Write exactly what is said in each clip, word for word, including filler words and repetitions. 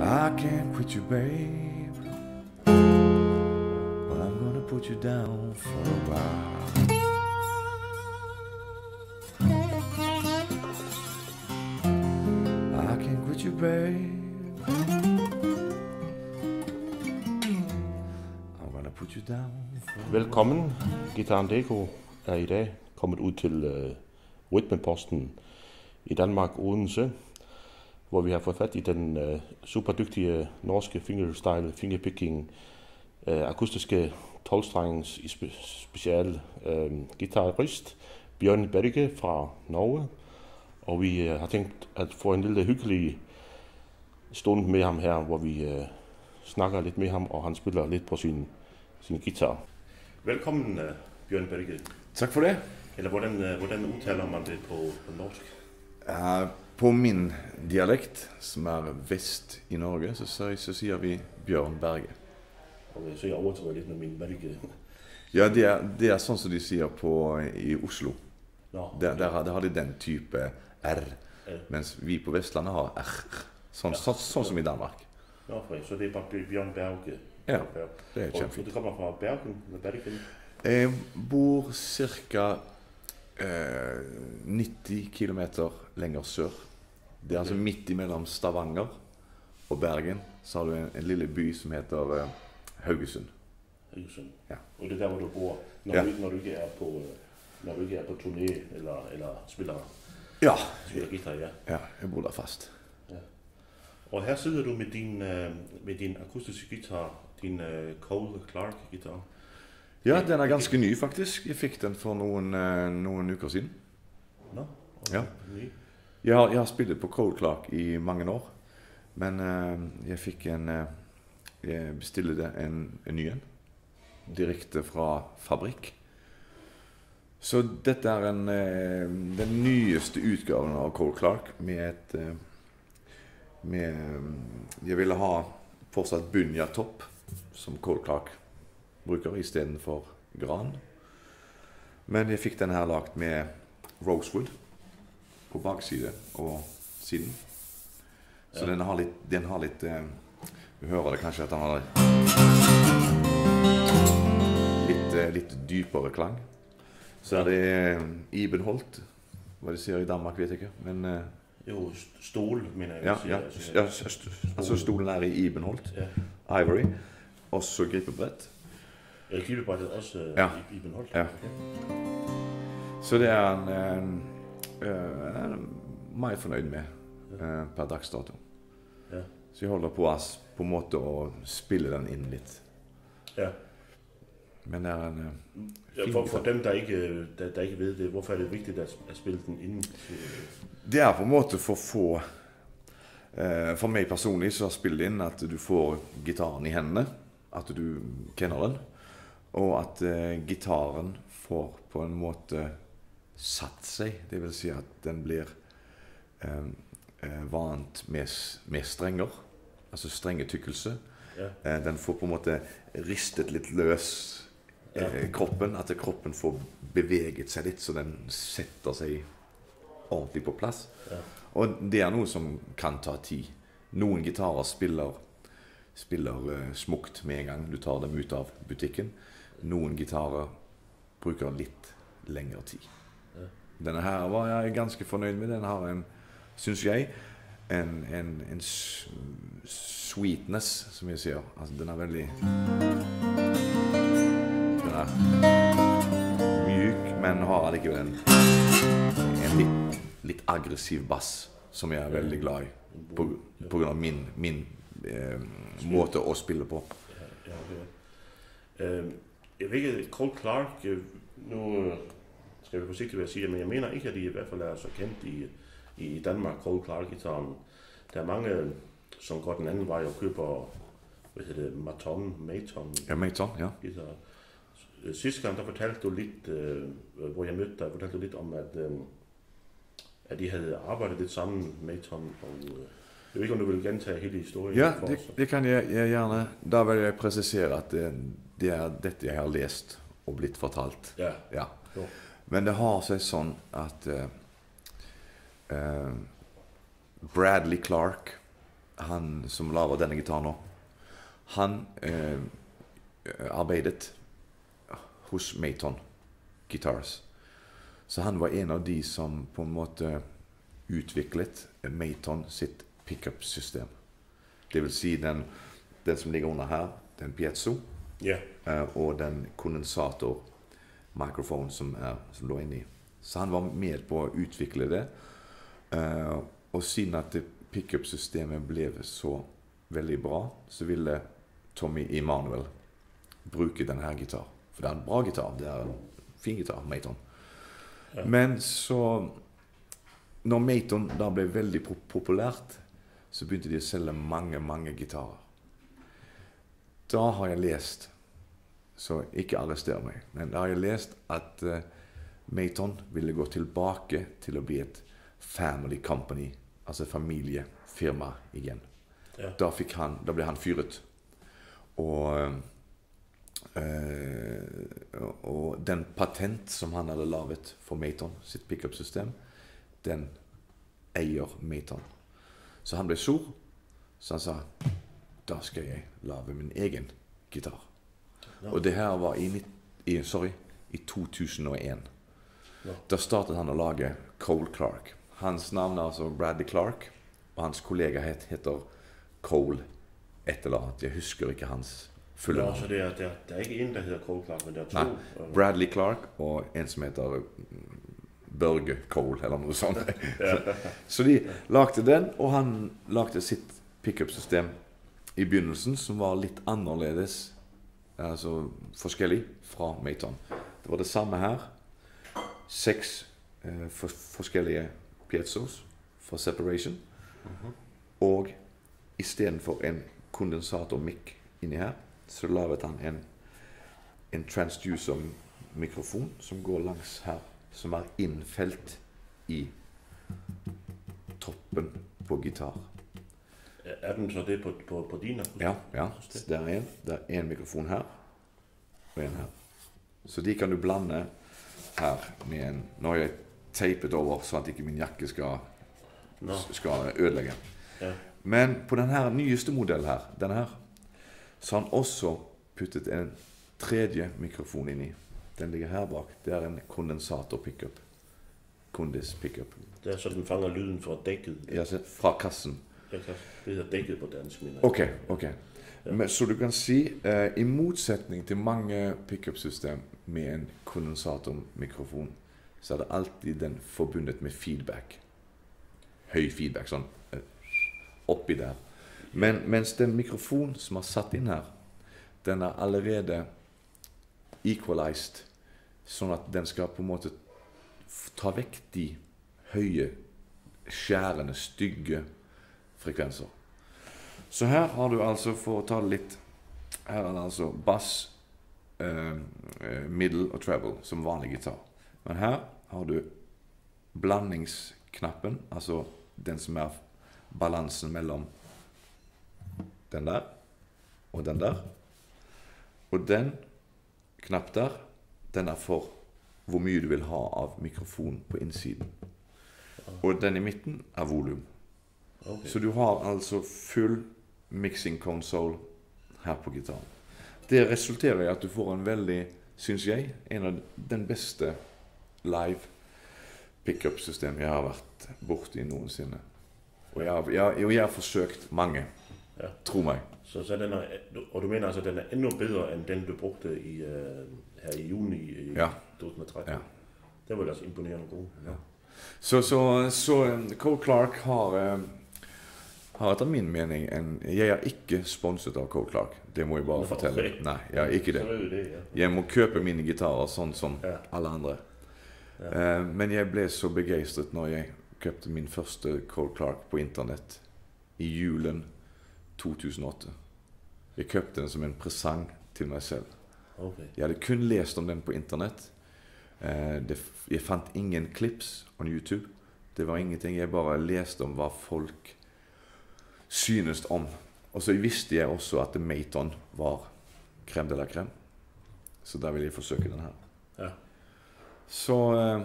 I can't quit you, babe, but I'm gonna put you down for a while. I can't quit you, babe, I'm gonna put you down for a while. Velkommen. Gitaren Deko er i dag kommet ud til uh, Rytmeposten i Danmark, Odense, hvor vi har fået fat i den uh, superdygtige norske fingerstyle, fingerpicking, uh, akustiske tolv-strengens i spe special uh, guitarist Bjørn Berge fra Norge. Og vi uh, har tænkt at få en lille hyggelig stund med ham her, hvor vi uh, snakker lidt med ham, og han spiller lidt på sin, sin guitar. Velkommen, uh, Bjørn Berge. Tak for det. Eller hvordan, uh, hvordan udtaler man det på, på norsk? Uh, på min dialekt, som er vest i Norge, så, så, så sier vi Bjørn Berge. Okay, så jeg overtager lidt med min Berge. Ja, det er, det er sånn som de sier på, i Oslo. Nå, okay. der, der, der har de den type R, Ja. mens vi på Vestlandet har R. Sånn, så, sånn som i Danmark. Nå, okay, så det er bare Bjørn Berge. Ja, Berge. det er Og kjempefint. du kommer fra Bergen, eller Bergen? Jeg bor cirka eh, nitti kilometer lenger sør. Det er altså Ok. midt imellom Stavanger og Bergen. Så har du en, en lille by som heter eh, Haugesund. Haugesund. Ja. Og det er der, hvor du bor, når, Ja. du, når du ikke er på, øh, når du ikke er på turné, eller, eller spiller, Ja, spiller guitar, ja. ja, jeg bor der fast. Og her sidder du med din, øh, med din akustiske guitar, din øh, Cole Clark guitar. Ja, den er ganske ny faktisk. Jeg fikk den for noen, eh, noen uker siden. Nå, okay. Ja. Ny. Jeg har, jeg har spillet på Cole Clark i mange år, men eh, jeg fikk en eh, jeg bestilte en, en ny en, direkte fra fabrikk. Så dette er en, eh, den nyeste utgaven av Cole Clark med et eh, med, jeg ville ha fortsatt bunja-topp, som Cole Clark bruker, i stedet for gran. Men jeg fikk den her lagt med rosewood på bakside og siden. Så Ja. den har litt, den har litt eh, du hører det kanskje at den har litt, eh, litt dypere klang. Så er det eh, Ibenholt, hva de sier i Danmark vet jeg ikke, men eh, Jo, st- stol, mener jeg. ja, siger, ja, altså, ja, st- altså stolen er i Ibenholt, Ja. Ivory, og så gripebrett. Ja, Kibebrættet også øh, Ja. i Ibenholt. Ja. Okay. Så det er en, en, en, en meget fornøyd med eh, per dags dato. Ja. Så jeg holder på, as- på en måte å spille den inn litt. Ja. Men det er en eh, Ja, fin for, for gitar. dem, der ikke, der, der ikke ved det, hvorfor er det vigtigt at, at spille den inden? Det er på en måte for å få eh, For meg personlig så spiller det inn at du får gitaren i hendene, at du kjenner den, og at eh, gitaren får på en måte satt seg. Det vil si at den blir eh, eh, vant med, s- med strenger, altså strengetykkelse. Ja. Eh, den får på en måte ristet litt løs eh, kroppen, at kroppen får beveget seg litt, så den setter seg ordentlig på plass. Ja. Og det er noe som kan ta tid. Noen gitarer spiller, spiller eh, smukt med en gang du tar dem ut av butikken. Noen gitarer bruker litt lengre tid. Ja. Denne her var jeg ganske fornøyd med. Den har en, synes jeg, en, en, en s- sweetness, som jeg sier. Altså, den er veldig Den er mjuk, men har allikevel en, en litt, litt aggressiv bass, som jeg er veldig glad i, på, på grunn av min, min eh, måte å spille på. Ja, ja, okay. Øhm, jeg ved ikke, Cole Clark, øh, nu øh, skal jeg være forsigtig ved at sige det, men jeg mener ikke, at de i hvert fald er så kendt i, i Danmark, Cole Clark-gitaren. Der er mange, øh, som går den anden vej og køber, hvad hedder det, Maton, Maton Ja, Maton, ja. guitar. Øh, Sidste gang, der fortalte du lidt, øh, hvor jeg mødte dig, fortalte du lidt om, at, øh, at de havde arbejdet lidt sammen, Maton, og øh, jeg ved ikke, om du vil gentage hele historien. Ja, for det, os. det kan jeg, jeg gjerne. Da vil jeg presisere at det, det er dette jeg har lest og blitt fortalt. Ja, Ja. jo. Men det har seg sånn at eh, eh, Bradley Clark han som lager denne gitaren nå, han eh, arbeidet hos Maton Guitars. Så han var en av de som på en måte utviklet Maton sitt pickup-system. Det vil si den, den som ligger under her, den piezo, Ja. eh, og den kondensator-mikrofon som, er, som lå inni. Så han var med på å utvikle det. Eh, og siden at pickup-systemet ble så veldig bra, så ville Tommy Emmanuel bruke denne her gitar. For det er en bra gitar, det er en fin gitar, Maton. Ja. Men så, når Maton da ble veldig pop populært, så begynte de å selge mange, mange gitarer. Da har jeg lest, så ikke arrester meg, men da har jeg lest at uh, Maton ville gå tilbake til å bli et family company, altså familiefirma igjen. Ja. Da, fikk han, da ble han fyret. Og, uh, og den patent som han hadde lavet for Maton, sitt pickup-system, den eier Maton. Så han ble sur, så han sa, da skal jeg lave min egen gitar. Ja. Og det her var i, i, sorry, i to tusen og en. Ja. Da startet han å lage Cole Clark. Hans navn er altså Bradley Clark, og hans kollega het, heter Cole et eller annet. Jeg husker ikke hans fulle Ja, navn. så det er, det, er, det er ikke en, der hedder Cole Clark, men det er to. Nei, Bradley Clark og en som heter Børge Cole, eller noe sånt. så, så de lagde den, og han lagde sitt pick-up-system i begynnelsen, som var litt annerledes, altså forskjellig fra Maton. Det var det samme her. Seks eh, for, forskjellige piezos for separation. Mhm. Og i stedet for en kondensator-mic inni her, så lavet han en, en transducer-mikrofon som går langs her, som er innfelt i toppen på gitar. Er den så det på, på, på dine? Ja, ja. Så det er en. Det er en mikrofon her, og en her. Så de kan du blande her med en... Nå har jeg teipet over, så at ikke min jakke skal, No. skal ødelegge. Ja. Men på denne nyeste modellen her, denne her, så har han også puttet en tredje mikrofon inni. Den ligger her bak. Det er en kondensator-pickup. Kondis pickup. Det er så den fanger lyden fra dækket. Ja, så fra kassen. Det hedder dækket på dansk. Mener. Ok, ok. Men, så du kan si, eh, i motsetning til mange pickup-system med en kondensatormikrofon, så er det alltid den forbundet med feedback. Høy feedback, sånn eh, oppi der. Men mens den mikrofon som er satt inn her, den er allerede equalized, sånn at den skal på en måte ta vekk de høye, skjærende, stygge frekvenser. Så her har du altså, for å ta det litt, her er det altså bass, eh, middle og treble som vanlig gitar. Men her har du blandingsknappen, altså den som er balansen mellom den der og den der. Og den knapp der, den er for hvor mye du vil ha av mikrofon på innsiden. Og den i midten er volum. Okay. Så du har altså full mixing console her på gitaren. Det resulterer i at du får en veldig, synes jeg, en av den beste live pick-up-system jeg har vært borte i noensinne. Og jeg har, jeg, jeg har forsøkt mange, Ja. tro meg. Så, så den er, og du mener altså, den er endnu bedre end den, du brugte i, uh, her i juni i Ja. to tusind og tretten? Ja. Det var altså imponerende god. Ja. Så, så, så um, Cole Clark har, um, har etter min mening en... Jeg er ikke sponset av Cole Clark, det må jeg bare Nå, fortelle. okay. Nei, jeg er ikke det. Så er jo det, ja. Jeg må køpe mine gitarer sånn som Ja. alle andre. Ja. Eh, men jeg ble så begeistret når jeg køpte min første Cole Clark på internett i julen to tusen og åtte. Jeg køpte den som en presang til meg selv. Okay. Jeg hadde kun lest om den på internett. Eh, det, jeg fant ingen clips på YouTube. Det var ingenting. Jeg bare leste om hva folk synes om. Og så visste jeg også at Maton var crème de la crème. Så da ville jeg forsøke den her. Ja. Så eh,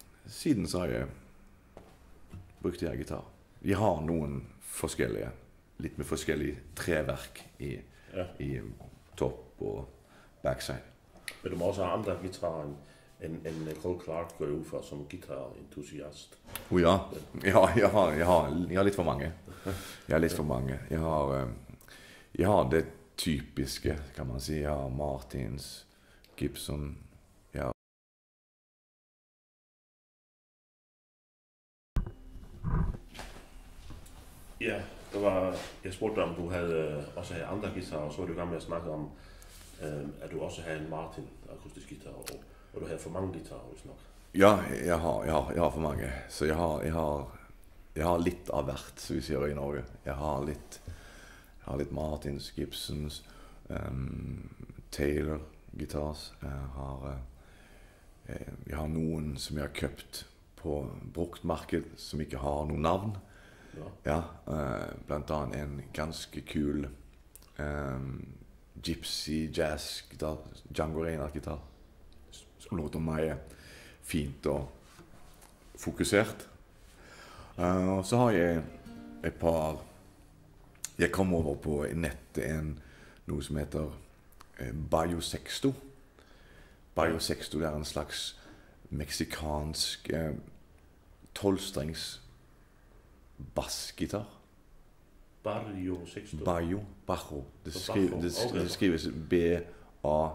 siden så har jeg brukt jeg gitar. Jeg har noen forskjellige litt med forskjellig treverk i, Ja. i topp og backside. Men du må også ha andre gitarer enn en, en Cole Clark går ud for som gitarentusiast. Oh ja, ja jeg, har, jeg, har, jeg har litt for mange. Jeg har litt for mange. Jeg har, eh, jeg har det typiske, kan man si. Jeg har Martins, Gibson, ja. Ja, det var, jeg spurgte om du havde også havde andre guitarer, så var du i gang med at snakke om, øh, at du også havde en Martin akustisk guitar, og, og du havde for mange guitarer, hvis nok. Ja, jeg har, jeg, har, jeg har for mange. Så jeg har, jeg har, jeg har litt av hvert, som vi sier i Norge. Jeg har litt, jeg har litt Martins, Gibsons, um, Taylor guitars. Jeg har, eh, jeg har noen som jeg har køpt på bruktmarked, som ikke har noen navn. Ja. Ja, eh, blant annet en ganske kul um, gypsy jazz gitar, Django Reinhardt gitar, som låter meg fint og fokusert. Uh, og så har jeg et par, jeg kom over på nettet en, noe som heter eh, Bajo Sexto. Bajo Sexto, det er en slags meksikansk eh, tolvstrengs bassgitar. Bajo Sexto. Bajo, Bajo. Det, Så skri, Bajo, det, okay. det skrives B A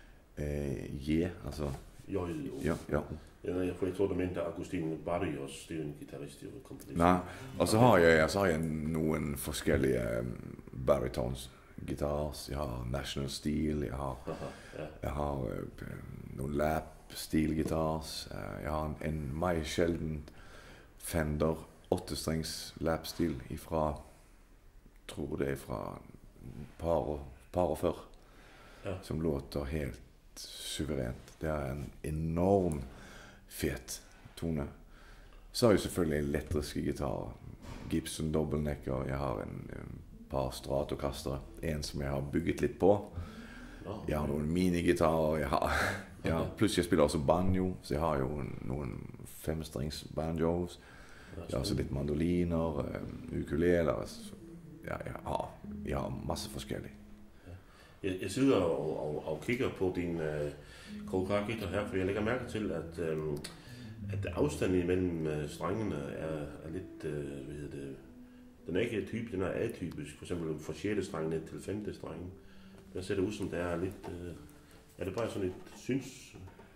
J, altså. Jo, jo. Ja, ja. Ja, jeg, jeg tror, du mente Agustin Barrios, det er jo en gitarrist og komponist. Nei, og så har jeg, så har jeg noen forskjellige um, baritons gitars. Jeg har National Steel, jeg har, Aha, ja. jeg har uh, noen lap steel gitars. Uh, jeg har en, en meg sjelden Fender åttestrengs lap steel ifra, tror det er fra par og, par og før, Ja. som låter helt suverent. Det er en enorm fet tone. Så har jeg selvfølgelig elektriske gitarer. Gibson dobbeltnecker. Jeg har en, en par Stratokastere. En som jeg har bygget litt på. Nå, Jeg har noen minigitarer. Jeg har, jeg har, plutselig jeg spiller også banjo, så jeg har jo noen femstrengs banjos. Jeg har også litt mandoliner, um, ukuleler. Ja, jeg, har, jeg har masse forskjellig. Jeg, jeg sidder og, og, og kigger på din uh, Cole Clark guitar her, for jeg lægger mærke til, at, um, at afstanden mellem uh, strengene er, er lidt, uh, hvad hedder det, den er ikke typisk, den er atypisk. For eksempel fra sjette streng ned til femte streng. Den ser det ud som, det er lidt, uh, er det bare sådan et syns?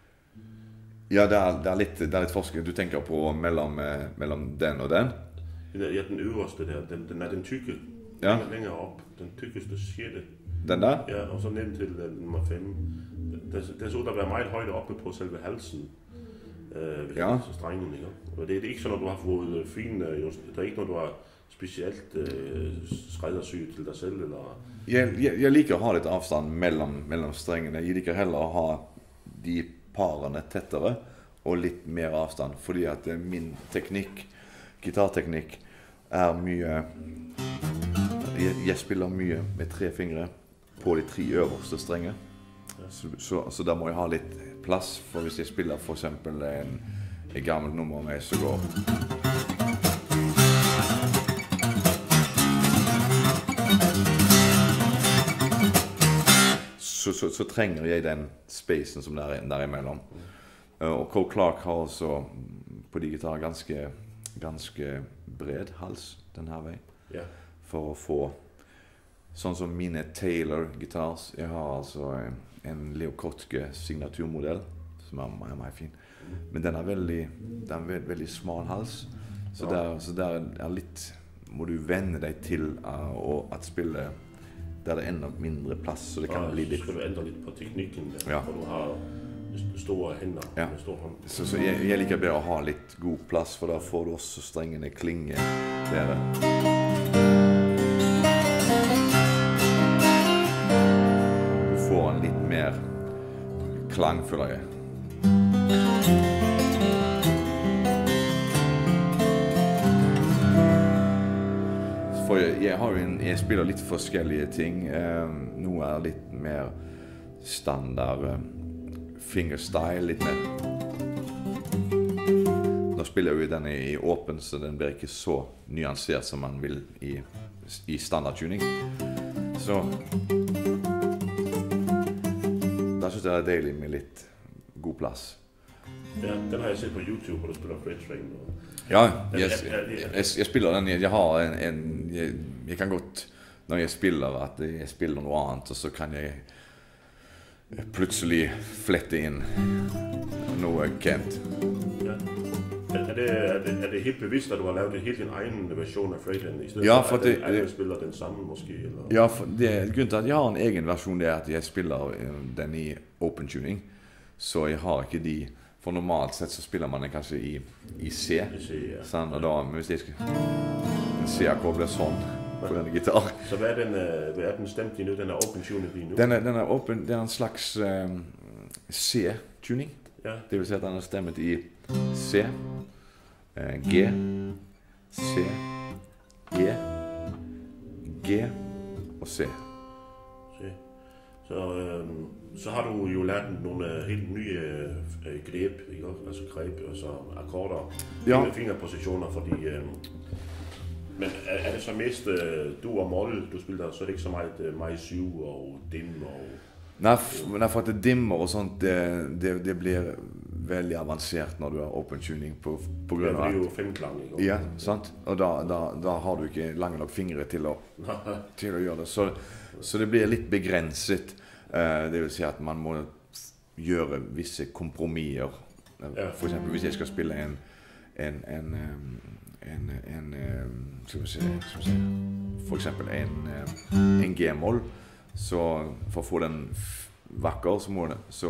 Ja, det er, det er litt, det er litt forskjell. Du tenker på mellom, eh, mellom den og den? Ja, den øverste der, den, den er den tykke, Ja. længere, længere op, den tykkeste sjette. Den der? Ja, og så ned til uh, nummer fem. Den, den så ud at være meget højt oppe på selve halsen. Øh, Ja. Så strengen, ikke? Og det, det er ikke sådan, at du har fået øh, fin, øh, just, det er ikke noget, du har specielt øh, skræddersyet til dig selv, eller? Jeg, jeg, jeg liker å ha litt avstand mellom, mellom strengene. Jeg liker heller å ha de parene tettere og litt mer avstand, fordi at eh, min teknikk, gitarteknikk, er mye jeg, jeg spiller mye med tre fingre på de tre øverste strenge. Så, så, så da må jeg ha litt plass, for hvis jeg spiller for eksempel en, en gammel nummer med så går så, så, så trenger jeg den spacen som der, der imellom. Uh, og Cole Clark har også på de gitarer ganske, ganske bred hals den her veien. Ja. For å få sånn som mine Taylor gitars. Jeg har altså en, en Leo Kottke signaturmodell som er meget, meget fin. Men den er veldig, den er veldig, veldig smal hals. Så der, så der er litt, må du venne deg til uh, og at spille der det er enda mindre plass, så det kan Og bli så litt. skal du ændre lidt på teknikken, der, Ja. hvor du har store hænder Ja. med stor hånd. Så, så jeg, jeg liker bedre å ha litt god plass, for da får du også strengene klinge bedre. Du får en litt mer klang, føler jeg. For jeg, jeg, har jo en, jeg spiller litt forskjellige ting. Eh, noe er litt mer standard eh, fingerstyle, litt mer. Nå spiller jeg jo den i, i åpen, så den blir ikke så nyansert som man vil i i standardtuning. Så da synes jeg det er deilig med litt god plass. Ja, den har jeg sett på YouTube, hvor du spiller Freight Train. Og... Ja, jeg, jeg, jeg spiller den, jeg har en, en jeg, jeg kan godt, når jeg spiller, at jeg spiller noe annet, og så kan jeg plutselig flette inn noe kjent. Ja. Er det, er, det, er det helt bevisst, at du har lavet en helt din egen versjon av Freightland, i stedet ja, for at det, alle spiller den samme, måske? Eller? Ja, for det, grunnen til at jeg har en egen versjon, det er at jeg spiller den i open tuning, så jeg har ikke de, for normalt sett så spiller man den kanskje i, i C, I C ja. Sånn, og da, hvis jeg skal, en C-akkord blir sånn på denne gitar. Så hvad er den, hvad er den stemt i nu? Den er open tuning i nu? Den er, den er open, det er en slags um, C-tuning, ja. Det vil si at den er stemt i C, G, C, E, G og C. C. Så, øh, så har du jo lært nogle helt nye øh, greb, ikke? Altså greb, altså akkorder, ja. Fingerpositioner, fordi... Øh, men er, er det så mest øh, du og moll, du spiller, så er det ikke så meget øh, maj syv og dim og... Nei, nei, for at det dimmer og sånt, det, det, det blir veldig avansert når du har open tuning på, på grunn av... Det blir jo femklang, ikke? Ja, sant? Og da, da, da har du ikke lange nok fingre til å, til å gjøre det. Så, så det blir litt begrenset. Uh, det vil si at man må gjøre visse kompromisser. Ja. For eksempel hvis jeg skal spille en... en, en, en, en, en skal vi se, skal vi se, for eksempel en, en G-moll, så for å få den vakker, så må det, så,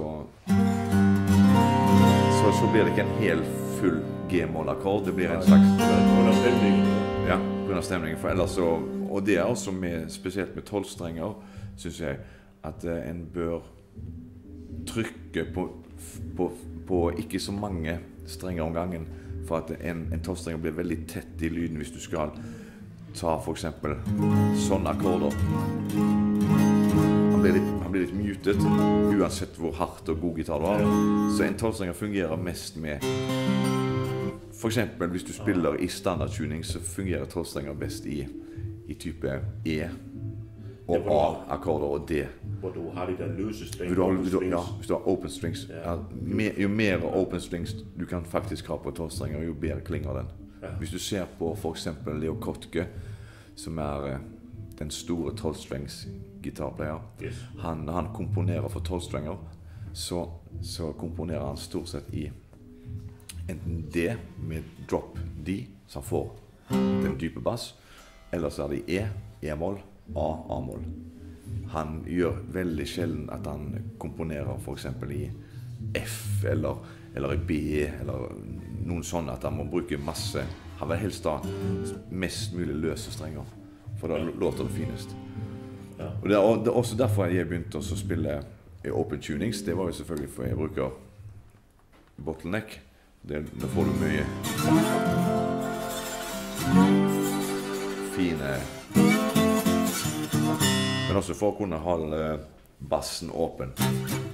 så, så blir det ikke en helt full G-moll-akkord, det blir en slags... På grunn av stemningen. Ja, på grunn av stemningen, for ellers så, og det er også med, spesielt med tolvstrenger, synes jeg, at uh, en bør trykke på, på, på ikke så mange strenger om gangen, for at en, en tolvstrenger blir veldig tett i lyden hvis du skal ta for eksempel sånne akkorder. Han blir litt, han blir litt mutet, uansett hvor hardt og god gitar du har. Så en tolvstrenger fungerer mest med... For eksempel, hvis du spiller i standardtuning, så fungerer tolvstrenger best i, i type E og A-akkorder og D. Hvor du har de der løse strings. Ja, hvis du har open strings. Ja, mer, jo mer open strings du kan faktisk ha på tolvstrenger, jo bedre klinger den. Ja. Hvis du ser på for eksempel Leo Kottke, som er uh, den store tolvstrengs gitarplayer, yes. han, han komponerer for tolvstrenger, så, så komponerer han stort sett i enten D med drop D, så han får den dype bass, eller så er det E, E-moll, A, A-moll. Han gjør veldig sjelden at han komponerer for eksempel i F eller, eller i B eller noen sånne at han må bruke masse. Han vil helst ha mest mulig løse strenger, for da låter det finest. Ja. Og det er, det er også derfor jeg begynte å spille i open tunings. Det var jo selvfølgelig for jeg bruker bottleneck. Det, da får du mye fine, men også for å kunne holde bassen åpen.